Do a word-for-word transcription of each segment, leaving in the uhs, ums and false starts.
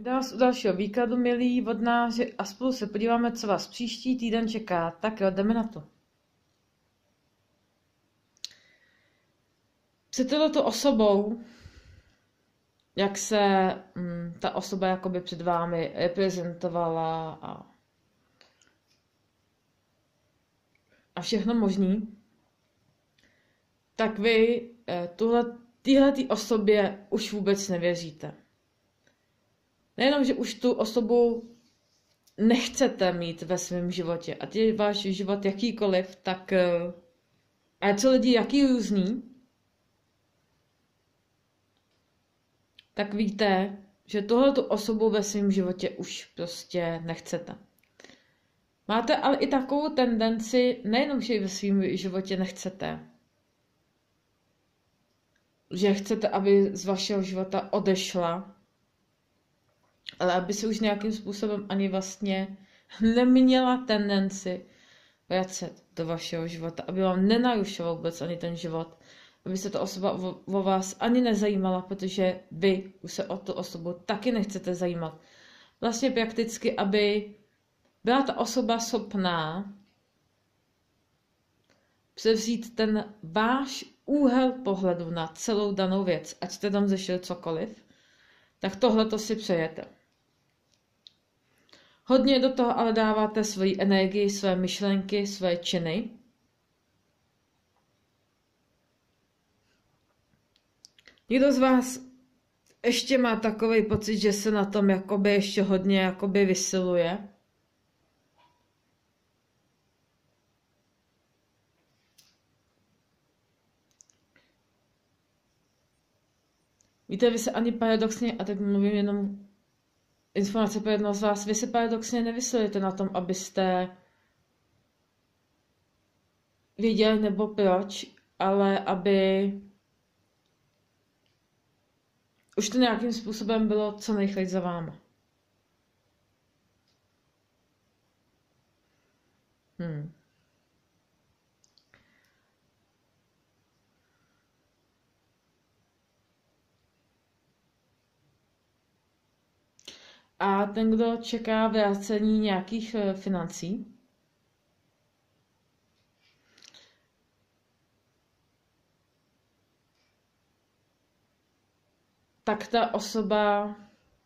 Vítám vás u dalšího výkladu, milí vodnáři, a spolu se podíváme, co vás příští týden čeká. Tak jo, jdeme na to. Před touto osobou, jak se hm, ta osoba jakoby před vámi reprezentovala a, a všechno možný, tak vy tuhle, téhletý osobě už vůbec nevěříte. Nejenom, že už tu osobu nechcete mít ve svém životě, ať je váš život jakýkoliv, tak a co lidi jaký různý, tak víte, že tohletu osobu ve svém životě už prostě nechcete. Máte ale i takovou tendenci, nejenom, že ji ve svém životě nechcete, že chcete, aby z vašeho života odešla, ale aby se už nějakým způsobem ani vlastně neměla tendenci vracet do vašeho života, aby vám nenarušoval vůbec ani ten život, aby se ta osoba o, o vás ani nezajímala, protože vy už se o tu osobu taky nechcete zajímat. Vlastně prakticky, aby byla ta osoba schopná převzít ten váš úhel pohledu na celou danou věc, ať jste tam zešli cokoliv, tak tohle to si přejete. Hodně do toho ale dáváte svoji energii, své myšlenky, své činy. Někdo z vás ještě má takový pocit, že se na tom jakoby ještě hodně jakoby vysiluje. Víte, vy se ani paradoxně, a teď mluvím jenom informace pro jednoho z vás, vy se paradoxně nevysilujete na tom, abyste věděli nebo proč, ale aby už to nějakým způsobem bylo co nejrychleji za váma. Hmm. A ten, kdo čeká vrácení nějakých financí, tak ta osoba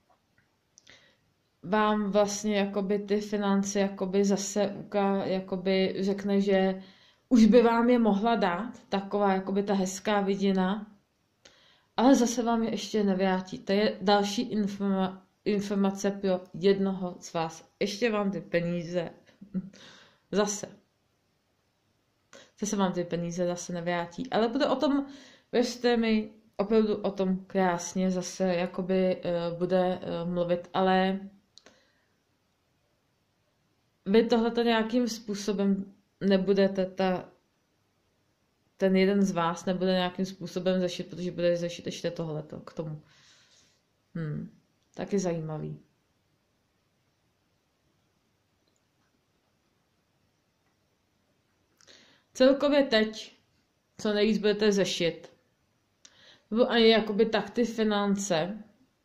vám vlastně jakoby ty finance jakoby zase uká, jakoby řekne, že už by vám je mohla dát, taková jakoby ta hezká vidina, ale zase vám je ještě nevrátí. To je další informa- informace pro jednoho z vás. Ještě vám ty peníze zase. Zase vám ty peníze zase nevrátí. Ale bude o tom, věřte mi, opravdu o tom krásně zase jakoby uh, bude uh, mluvit, ale vy tohleto nějakým způsobem nebudete, ta, ten jeden z vás nebude nějakým způsobem řešit, protože bude řešit ještě tohleto k tomu. Hmm. Taky zajímavý. Celkově teď, co nejvíc budete řešit, nebo ani jakoby tak ty finance,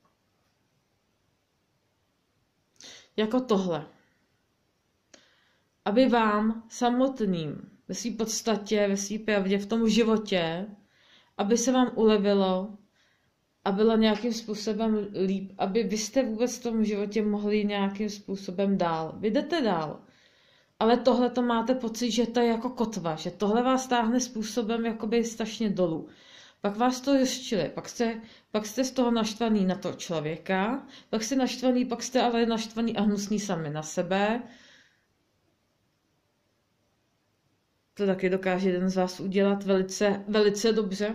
jako tohle. Aby vám samotným, ve své podstatě, ve své pravdě, v tom životě, aby se vám ulevilo a bylo nějakým způsobem líp, aby vy jste vůbec v tom životě mohli nějakým způsobem dál. Vy jdete dál. Ale tohle to máte pocit, že to je jako kotva, že tohle vás táhne způsobem jakoby strašně dolů. Pak vás to rozčili, pak jste, pak jste z toho naštvaný na toho člověka, pak jste naštvaný, pak jste ale naštvaný a hnusný sami na sebe. To taky dokáže jeden z vás udělat velice, velice dobře.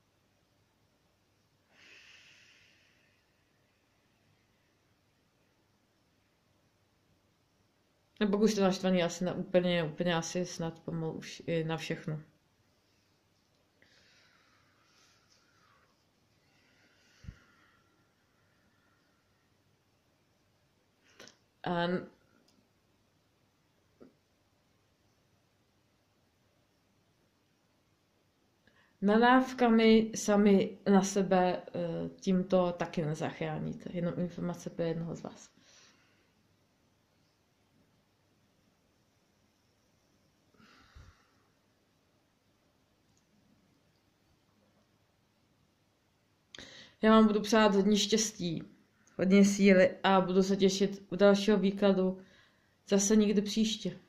Nebo už jste naštvaný asi na úplně, úplně asi snad pomalu už i na všechno. A Nadávkami sami na sebe tímto taky nezachráníte. Jenom informace pro jednoho z vás. Já vám budu přát hodně štěstí, hodně síly a budu se těšit u dalšího výkladu zase někdy příště.